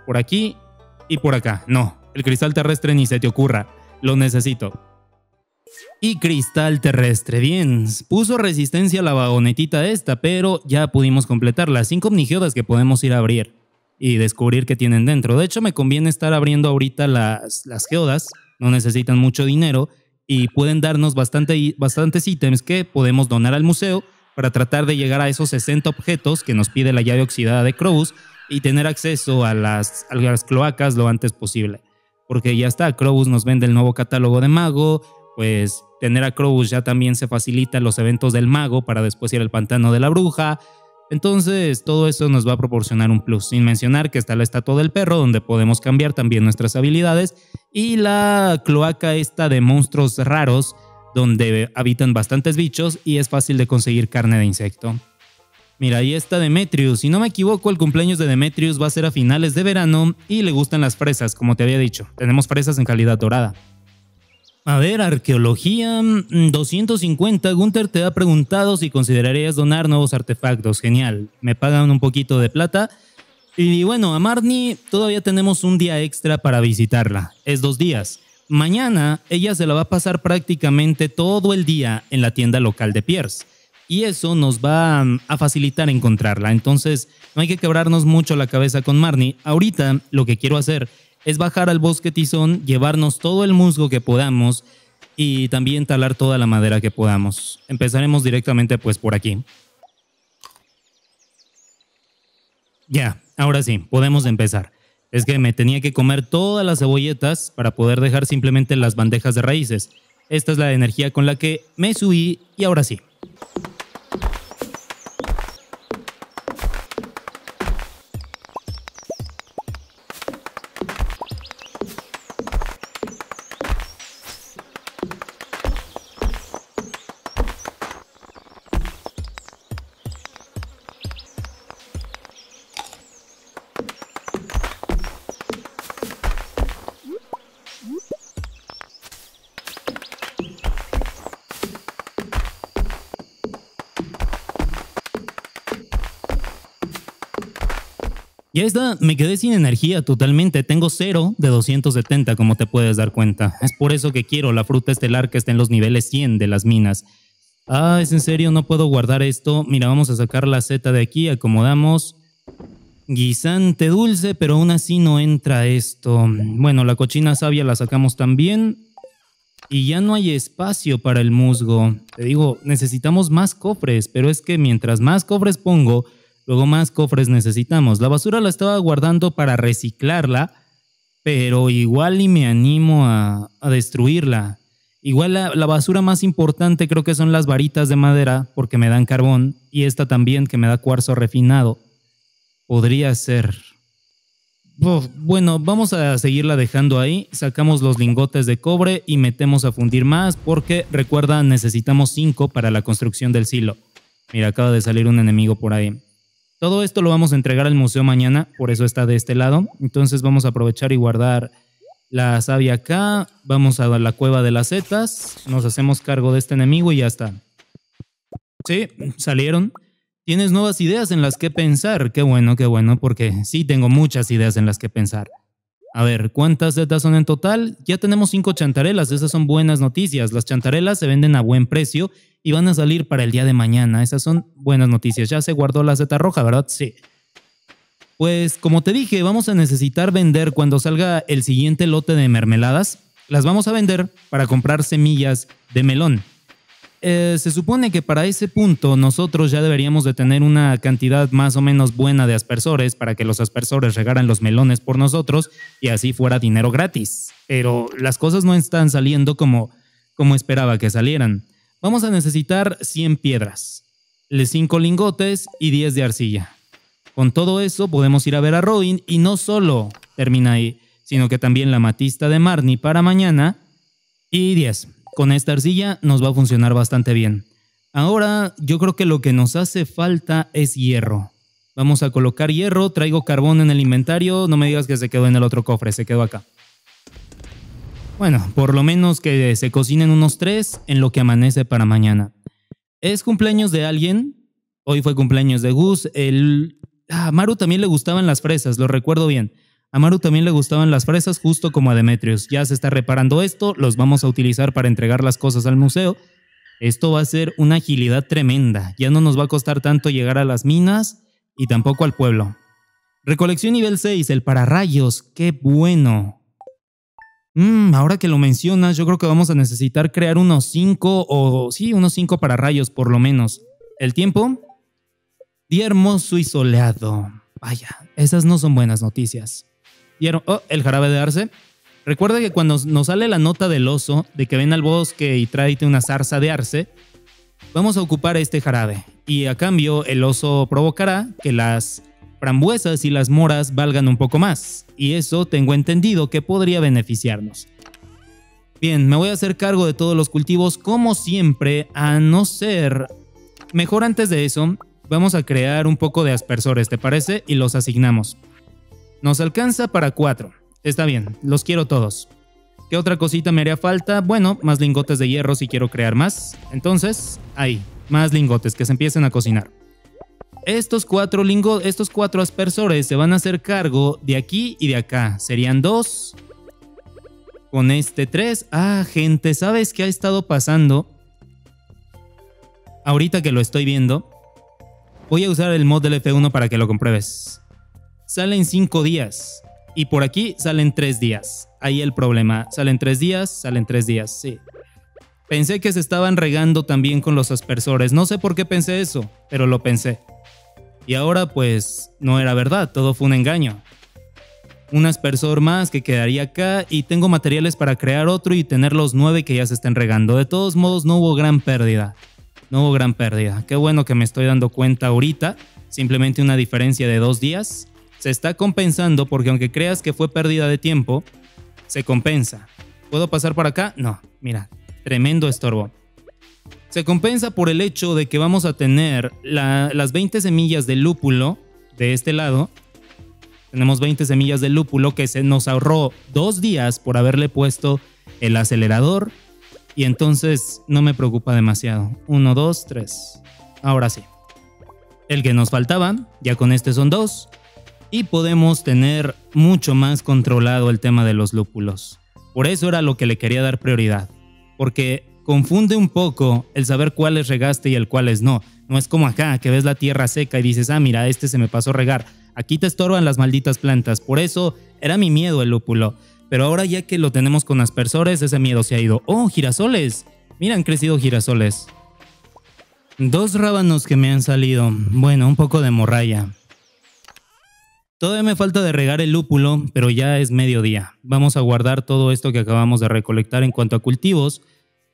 por aquí y por acá. No, el cristal terrestre ni se te ocurra, lo necesito. Y cristal terrestre, bien, puso resistencia a la vagonetita esta, pero ya pudimos completar las 5 omnigiodas que podemos ir a abrir y descubrir qué tienen dentro. De hecho, me conviene estar abriendo ahorita las geodas, no necesitan mucho dinero y pueden darnos bastantes ítems que podemos donar al museo para tratar de llegar a esos 60 objetos que nos pide la llave oxidada de Krobus y tener acceso a las cloacas lo antes posible. Porque ya está, Krobus nos vende el nuevo catálogo de mago, pues tener a Krobus ya también se facilita los eventos del mago para después ir al pantano de la bruja. Entonces todo eso nos va a proporcionar un plus, sin mencionar que está la estatua del perro donde podemos cambiar también nuestras habilidades y la cloaca esta de monstruos raros donde habitan bastantes bichos y es fácil de conseguir carne de insecto. Mira, ahí está Demetrius. Si no me equivoco, el cumpleaños de Demetrius va a ser a finales de verano y le gustan las fresas, como te había dicho. Tenemos fresas en calidad dorada. A ver, arqueología 250. Gunther te ha preguntado si considerarías donar nuevos artefactos. Genial. Me pagan un poquito de plata. Y bueno, a Marnie todavía tenemos un día extra para visitarla. Es 2 días. Mañana ella se la va a pasar prácticamente todo el día en la tienda local de Pierce. Y eso nos va a facilitar encontrarla. Entonces no hay que quebrarnos mucho la cabeza con Marnie. Ahorita lo que quiero hacer es bajar al bosque tizón, llevarnos todo el musgo que podamos y también talar toda la madera que podamos. Empezaremos directamente pues por aquí. Ya, ahora sí, podemos empezar. Es que me tenía que comer todas las cebolletas para poder dejar simplemente las bandejas de raíces. Esta es la energía con la que me subí y ahora sí. Ya está, me quedé sin energía totalmente, tengo 0 de 270 como te puedes dar cuenta. Es por eso que quiero la fruta estelar que esté en los niveles 100 de las minas. Ah, es en serio, no puedo guardar esto. Mira, vamos a sacar la seta de aquí, acomodamos. Guisante dulce, pero aún así no entra esto. Bueno, la cochina savia la sacamos también. Y ya no hay espacio para el musgo. Te digo, necesitamos más cofres, pero es que mientras más cofres pongo, luego más cofres necesitamos. La basura la estaba guardando para reciclarla, pero igual y me animo a destruirla. Igual la basura más importante creo que son las varitas de madera, porque me dan carbón, y esta también que me da cuarzo refinado. Podría ser. Bueno, vamos a seguirla dejando ahí. Sacamos los lingotes de cobre y metemos a fundir más, porque recuerda, necesitamos 5 para la construcción del silo. Mira, acaba de salir un enemigo por ahí. Todo esto lo vamos a entregar al museo mañana, por eso está de este lado. Entonces vamos a aprovechar y guardar la savia acá. Vamos a la cueva de las setas. Nos hacemos cargo de este enemigo y ya está. Sí, salieron. ¿Tienes nuevas ideas en las que pensar? Qué bueno, porque sí tengo muchas ideas en las que pensar. A ver, ¿cuántas setas son en total? Ya tenemos 5 chantarelas, esas son buenas noticias. Las chantarelas se venden a buen precio y van a salir para el día de mañana. Esas son buenas noticias. Ya se guardó la seta roja, ¿verdad? Sí. Pues como te dije, vamos a necesitar vender cuando salga el siguiente lote de mermeladas. Las vamos a vender para comprar semillas de melón. Se supone que para ese punto nosotros ya deberíamos de tener una cantidad más o menos buena de aspersores para que los aspersores regaran los melones por nosotros y así fuera dinero gratis. Pero las cosas no están saliendo como esperaba que salieran. Vamos a necesitar 100 piedras, 5 lingotes y 10 de arcilla. Con todo eso podemos ir a ver a Robin y no solo termina ahí, sino que también la matista de Marnie para mañana y 10. Con esta arcilla nos va a funcionar bastante bien. Ahora yo creo que lo que nos hace falta es hierro. Vamos a colocar hierro, traigo carbón en el inventario, no me digas que se quedó en el otro cofre, se quedó acá. Bueno, por lo menos que se cocinen unos 3 en lo que amanece para mañana. ¿Es cumpleaños de alguien? Hoy fue cumpleaños de Gus. A Maru también le gustaban las fresas, lo recuerdo bien. A Maru también le gustaban las fresas justo como a Demetrius. Ya se está reparando esto, los vamos a utilizar para entregar las cosas al museo. Esto va a ser una agilidad tremenda. Ya no nos va a costar tanto llegar a las minas y tampoco al pueblo. Recolección nivel 6, el pararrayos. ¡Qué bueno! Ahora que lo mencionas, yo creo que vamos a necesitar crear unos 5 o... sí, unos 5 pararrayos por lo menos. ¿El tiempo? Día hermoso y soleado. Vaya, esas no son buenas noticias. El jarabe de arce. Recuerda que cuando nos sale la nota del oso de que ven al bosque y tráete una zarza de arce, vamos a ocupar este jarabe. Y a cambio el oso provocará que las frambuesas y las moras valgan un poco más. Y eso tengo entendido que podría beneficiarnos. Bien, me voy a hacer cargo de todos los cultivos como siempre, a no ser... Mejor antes de eso, vamos a crear un poco de aspersores, ¿te parece? Y los asignamos. Nos alcanza para 4. Está bien, los quiero todos. ¿Qué otra cosita me haría falta? Bueno, más lingotes de hierro si quiero crear más. Entonces, ahí, más lingotes que se empiecen a cocinar. Estos 4 aspersores se van a hacer cargo de aquí y de acá. Serían 2. Con este 3. Gente, ¿sabes qué ha estado pasando? Ahorita que lo estoy viendo, voy a usar el mod del F1 para que lo compruebes. Salen 5 días. Y por aquí salen 3 días. Ahí el problema. Salen 3 días, sí. Pensé que se estaban regando también con los aspersores. No sé por qué pensé eso, pero lo pensé. Y ahora pues no era verdad, todo fue un engaño. Un aspersor más que quedaría acá y tengo materiales para crear otro y tener los 9 que ya se estén regando. De todos modos no hubo gran pérdida. Qué bueno que me estoy dando cuenta ahorita. Simplemente una diferencia de 2 días. Se está compensando porque aunque creas que fue pérdida de tiempo, se compensa. ¿Puedo pasar por acá? No, mira, tremendo estorbo. Se compensa por el hecho de que vamos a tener las 20 semillas de lúpulo de este lado. Tenemos 20 semillas de lúpulo que se nos ahorró 2 días por haberle puesto el acelerador. Y entonces no me preocupa demasiado. 1, 2, 3. Ahora sí. El que nos faltaba, ya con este son 2. Y podemos tener mucho más controlado el tema de los lúpulos. Por eso era lo que le quería dar prioridad. Porque confunde un poco el saber cuáles regaste y el cuáles no. No es como acá, que ves la tierra seca y dices, mira, este se me pasó a regar. Aquí te estorban las malditas plantas. Por eso era mi miedo el lúpulo. Pero ahora ya que lo tenemos con aspersores, ese miedo se ha ido. ¡Oh, girasoles! Mira, han crecido girasoles. 2 rábanos que me han salido. Bueno, un poco de morralla. Todavía me falta de regar el lúpulo, pero ya es mediodía. Vamos a guardar todo esto que acabamos de recolectar en cuanto a cultivos.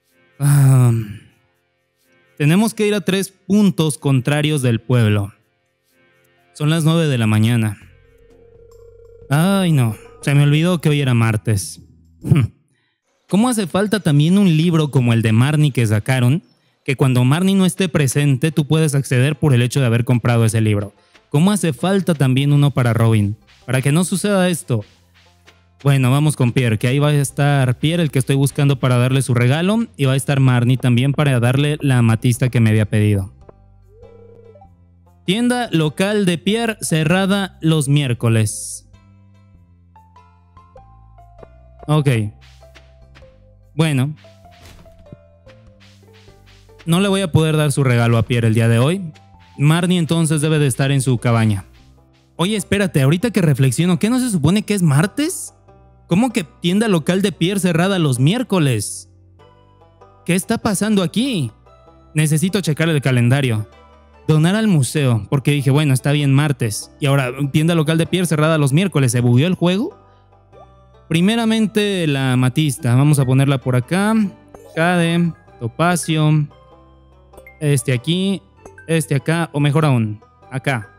Tenemos que ir a 3 puntos contrarios del pueblo. Son las 9 de la mañana. Ay, no. Se me olvidó que hoy era martes. ¿Cómo hace falta también un libro como el de Marnie que sacaron? Que cuando Marnie no esté presente, tú puedes acceder por el hecho de haber comprado ese libro. ¿Cómo hace falta también uno para Robin? Para que no suceda esto. Bueno, vamos con Pierre, que ahí va a estar Pierre, el que estoy buscando para darle su regalo. Y va a estar Marnie también para darle la amatista que me había pedido. Tienda local de Pierre cerrada los miércoles. Ok. Bueno. No le voy a poder dar su regalo a Pierre el día de hoy. Marnie entonces debe de estar en su cabaña. Oye, espérate, ahorita que reflexiono, ¿qué no se supone que es martes? ¿Cómo que tienda local de Pierre cerrada los miércoles? ¿Qué está pasando aquí? Necesito checar el calendario. Donar al museo, porque dije, bueno, está bien martes. Y ahora, tienda local de Pierre cerrada los miércoles. ¿Se bugueó el juego? Primeramente la amatista, vamos a ponerla por acá. Jade, topacio. Este aquí, este acá, o mejor aún, acá.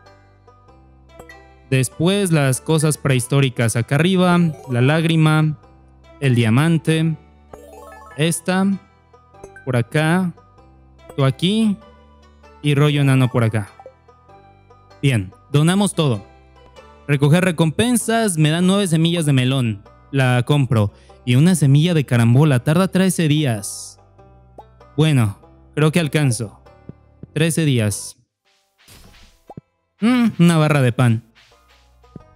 Después las cosas prehistóricas acá arriba, la lágrima, el diamante, esta, por acá, tú aquí y rollo enano por acá. Bien, donamos todo. Recoger recompensas, me dan 9 semillas de melón, la compro. Y una semilla de carambola, tarda 13 días. Bueno, creo que alcanzo. 13 días. Una barra de pan.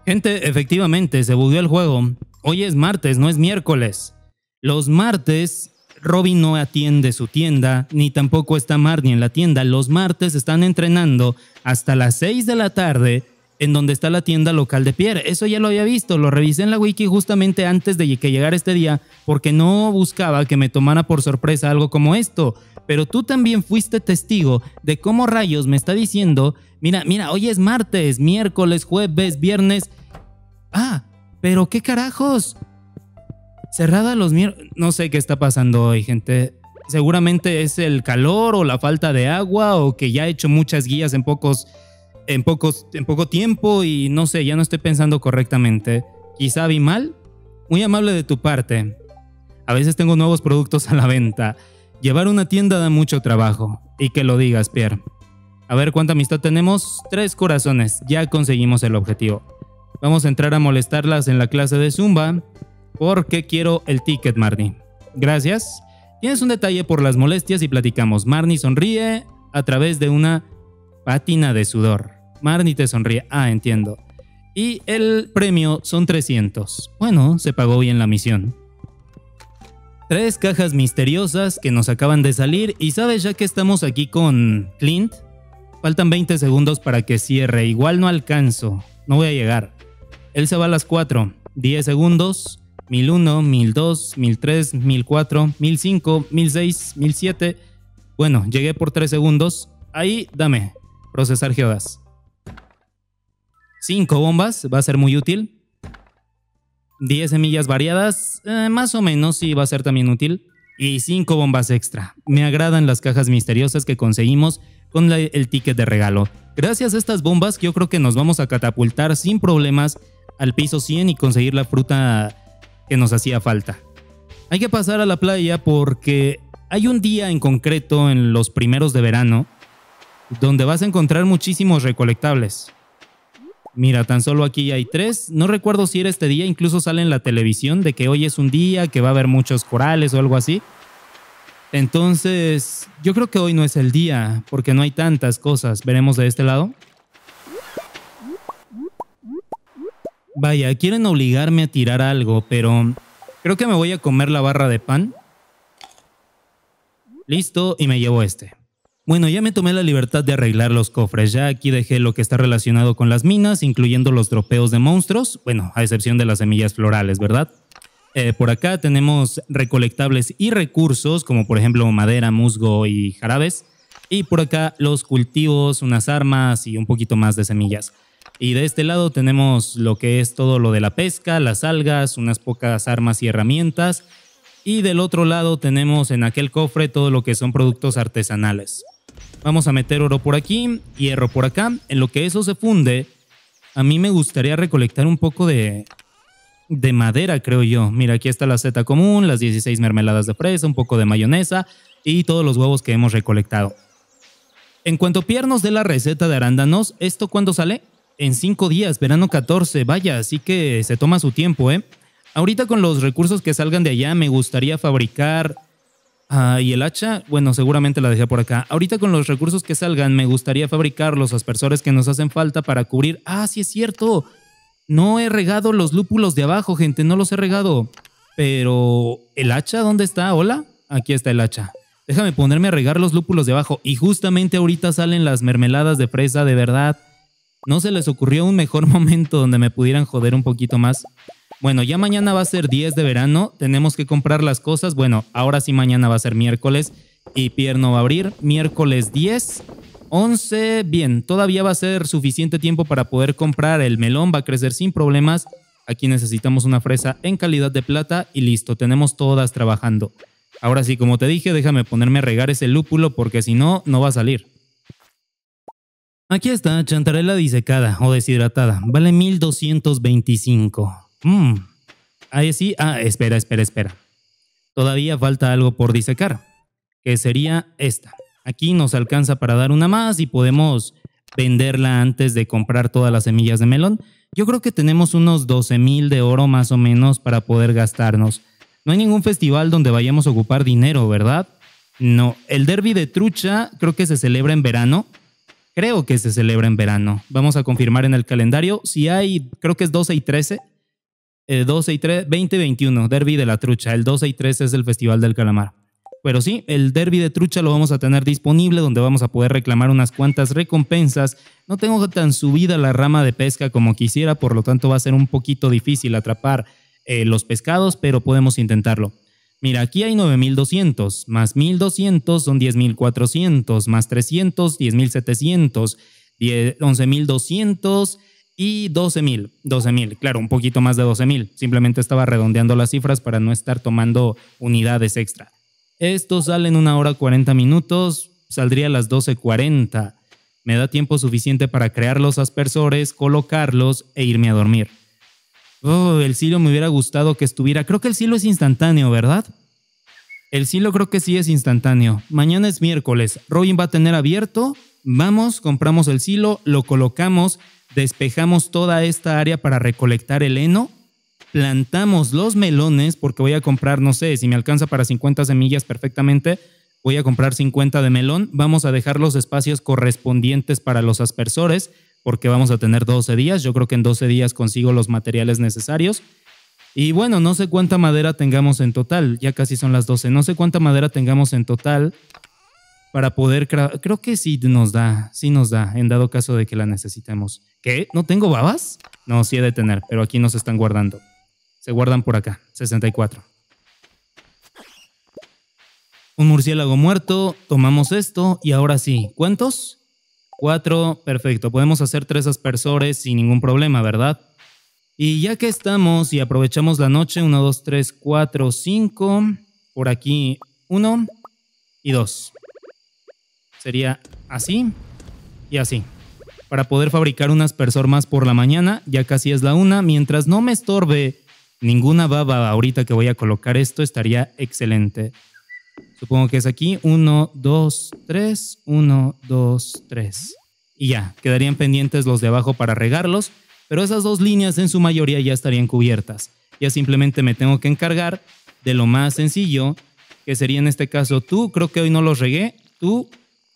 Gente, efectivamente, se bugueó el juego. Hoy es martes, no es miércoles. Los martes, Robin no atiende su tienda, ni tampoco está Marnie en la tienda. Los martes están entrenando hasta las 6 de la tarde en donde está la tienda local de Pierre. Eso ya lo había visto, lo revisé en la wiki justamente antes de que llegara este día porque no buscaba que me tomara por sorpresa algo como esto. Pero tú también fuiste testigo de cómo rayos me está diciendo, mira, hoy es martes, miércoles, jueves, viernes. Ah, pero qué carajos. Cerrada los miércoles. No sé qué está pasando hoy, gente. Seguramente es el calor o la falta de agua o que ya he hecho muchas guías en poco tiempo y no sé, ya no estoy pensando correctamente. Quizá vi mal. Muy amable de tu parte. A veces tengo nuevos productos a la venta. Llevar una tienda da mucho trabajo. Y que lo digas, Pierre. A ver cuánta amistad tenemos. 3 corazones. Ya conseguimos el objetivo. Vamos a entrar a molestarlas en la clase de Zumba. Porque quiero el ticket, Marnie. Gracias. Tienes un detalle por las molestias y platicamos. Marnie sonríe a través de una pátina de sudor. Marnie te sonríe. Ah, entiendo. Y el premio son 300. Bueno, se pagó bien la misión. 3 cajas misteriosas que nos acaban de salir. Y sabes, ya que estamos aquí con Clint, faltan 20 segundos para que cierre. Igual no alcanzo. No voy a llegar. Él se va a las 4. 10 segundos. 1001, 1002, 1003, 1004, 1005, 1006, 1007. Bueno, llegué por 3 segundos. Ahí, dame. Procesar geodas. 5 bombas, va a ser muy útil. 10 semillas variadas, más o menos, sí va a ser también útil. Y 5 bombas extra. Me agradan las cajas misteriosas que conseguimos con el ticket de regalo. Gracias a estas bombas yo creo que nos vamos a catapultar sin problemas al piso 100 y conseguir la fruta que nos hacía falta. Hay que pasar a la playa porque hay un día en concreto en los primeros de verano donde vas a encontrar muchísimos recolectables. Mira, tan solo aquí hay 3. No recuerdo si era este día, incluso sale en la televisión de que hoy es un día que va a haber muchos corales o algo así. Entonces, yo creo que hoy no es el día porque no hay tantas cosas. Veremos de este lado. Vaya, quieren obligarme a tirar algo, pero creo que me voy a comer la barra de pan. Listo, y me llevo este. Bueno, ya me tomé la libertad de arreglar los cofres. Ya aquí dejé lo que está relacionado con las minas, incluyendo los dropeos de monstruos. Bueno, a excepción de las semillas florales, ¿verdad? Por acá tenemos recolectables y recursos, como por ejemplo madera, musgo y jarabes. Y por acá los cultivos, unas armas y un poquito más de semillas. Y de este lado tenemos lo que es todo lo de la pesca, las algas, unas pocas armas y herramientas. Y del otro lado tenemos en aquel cofre todo lo que son productos artesanales. Vamos a meter oro por aquí, hierro por acá. En lo que eso se funde, a mí me gustaría recolectar un poco de madera, creo yo. Mira, aquí está la seta común, las 16 mermeladas de fresa, un poco de mayonesa y todos los huevos que hemos recolectado. En cuanto Pierre nos dé la receta de arándanos, ¿esto cuándo sale? En 5 días, verano 14, vaya, así que se toma su tiempo, ¿eh? Ahorita con los recursos que salgan de allá me gustaría fabricar... y el hacha, bueno, seguramente la dejé por acá. Ahorita con los recursos que salgan me gustaría fabricar los aspersores que nos hacen falta para cubrir... ¡Ah, sí es cierto! No he regado los lúpulos de abajo, gente, no los he regado. Pero... ¿el hacha dónde está? ¿Hola? Aquí está el hacha. Déjame ponerme a regar los lúpulos de abajo. Y justamente ahorita salen las mermeladas de fresa, de verdad... ¿No se les ocurrió un mejor momento donde me pudieran joder un poquito más? Bueno, ya mañana va a ser 10 de verano, tenemos que comprar las cosas. Bueno, ahora sí mañana va a ser miércoles y Pierre no va a abrir. Miércoles 10, 11, bien, todavía va a ser suficiente tiempo para poder comprar el melón, va a crecer sin problemas. Aquí necesitamos una fresa en calidad de plata y listo, tenemos todas trabajando. Ahora sí, como te dije, déjame ponerme a regar ese lúpulo porque si no, no va a salir. Aquí está, chantarela disecada o deshidratada. Vale 1225. Ahí sí. Espera. Todavía falta algo por disecar, que sería esta. Aquí nos alcanza para dar una más y podemos venderla antes de comprar todas las semillas de melón. Yo creo que tenemos unos 12,000 de oro más o menos para poder gastarnos. No hay ningún festival donde vayamos a ocupar dinero, ¿verdad? No. El derby de trucha creo que se celebra en verano. Creo que se celebra en verano. Vamos a confirmar en el calendario. Si hay, creo que es 12 y 13. 12 y 13, 20 y 21, Derby de la Trucha. El 12 y 13 es el Festival del Calamar. Pero sí, el Derby de Trucha lo vamos a tener disponible, donde vamos a poder reclamar unas cuantas recompensas. No tengo tan subida la rama de pesca como quisiera, por lo tanto va a ser un poquito difícil atrapar los pescados, pero podemos intentarlo. Mira, aquí hay 9,200, más 1,200 son 10,400, más 300, 10,700, 11,200 y 12,000. 12,000, claro, un poquito más de 12,000. Simplemente estaba redondeando las cifras para no estar tomando unidades extra. Esto sale en 1 hora 40 minutos, saldría a las 12:40. Me da tiempo suficiente para crear los aspersores, colocarlos e irme a dormir. Oh, el silo me hubiera gustado que estuviera. Creo que el silo es instantáneo, ¿verdad? El silo creo que sí es instantáneo. Mañana es miércoles. Robin va a tener abierto. Vamos, compramos el silo, lo colocamos, despejamos toda esta área para recolectar el heno. Plantamos los melones porque voy a comprar, no sé, si me alcanza para 50 semillas perfectamente, voy a comprar 50 de melón. Vamos a dejar los espacios correspondientes para los aspersores porque vamos a tener 12 días. Yo creo que en 12 días consigo los materiales necesarios. Y bueno, no sé cuánta madera tengamos en total. Ya casi son las 12. No sé cuánta madera tengamos en total para poder... Creo que sí nos da, en dado caso de que la necesitemos. ¿Qué? ¿No tengo babas? No, sí he de tener, pero aquí nos están guardando. Se guardan por acá, 64. Un murciélago muerto, tomamos esto y ahora sí. ¿Cuántos? 4, perfecto. Podemos hacer 3 aspersores sin ningún problema, ¿verdad? Y ya que estamos y aprovechamos la noche, 1, 2, 3, 4, 5. Por aquí 1 y 2. Sería así y así. Para poder fabricar un aspersor más por la mañana, ya casi es la 1. Mientras no me estorbe ninguna baba ahorita que voy a colocar esto, estaría excelente. Supongo que es aquí. 1, 2, 3. 1, 2, 3. Y ya, quedarían pendientes los de abajo para regarlos, pero esas 2 líneas en su mayoría ya estarían cubiertas. Ya simplemente me tengo que encargar de lo más sencillo, que sería en este caso tú. Creo que hoy no los regué. Tú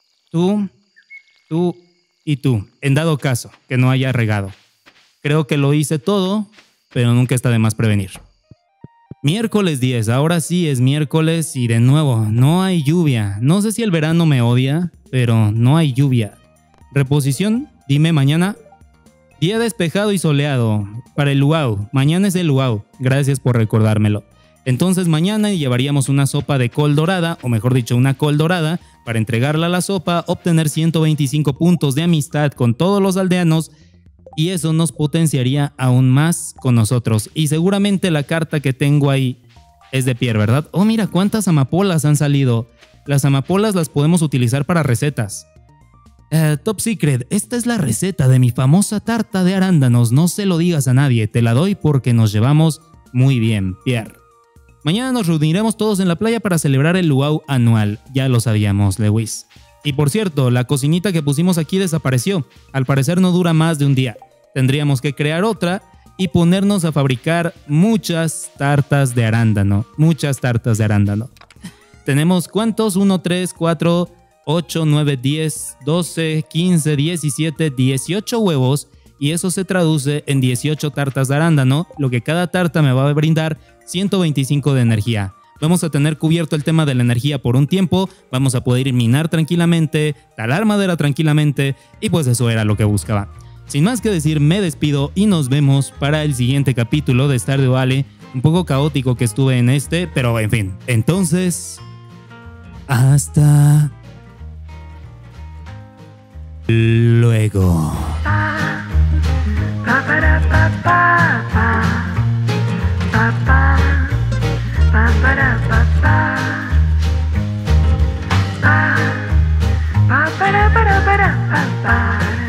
y tú, en dado caso que no haya regado. Creo que lo hice todo, pero nunca está de más prevenir. Miércoles 10, ahora sí es miércoles y de nuevo, no hay lluvia. No sé si el verano me odia, pero no hay lluvia. Reposición, dime mañana. Día despejado y soleado para el luau. Mañana es el luau, gracias por recordármelo. Entonces mañana llevaríamos una sopa de col dorada, o mejor dicho, una col dorada, para entregarla a la sopa, obtener 125 puntos de amistad con todos los aldeanos, y eso nos potenciaría aún más con nosotros. Y seguramente la carta que tengo ahí es de Pierre, ¿verdad? Oh, mira cuántas amapolas han salido. Las amapolas las podemos utilizar para recetas. Top Secret, esta es la receta de mi famosa tarta de arándanos. No se lo digas a nadie, te la doy porque nos llevamos muy bien, Pierre. Mañana nos reuniremos todos en la playa para celebrar el luau anual. Ya lo sabíamos, Lewis. Y por cierto, la cocinita que pusimos aquí desapareció. Al parecer no dura más de un día. Tendríamos que crear otra y ponernos a fabricar muchas tartas de arándano. Muchas tartas de arándano. Tenemos ¿cuántos? 1, 3, 4, 8, 9, 10, 12, 15, 17, 18 huevos. Y eso se traduce en 18 tartas de arándano, lo que cada tarta me va a brindar 125 de energía. Vamos a tener cubierto el tema de la energía por un tiempo, vamos a poder minar tranquilamente, talar madera tranquilamente, y pues eso era lo que buscaba. Sin más que decir, me despido y nos vemos para el siguiente capítulo de Stardew Valley. Un poco caótico que estuve en este, pero en fin. Entonces, hasta luego. Para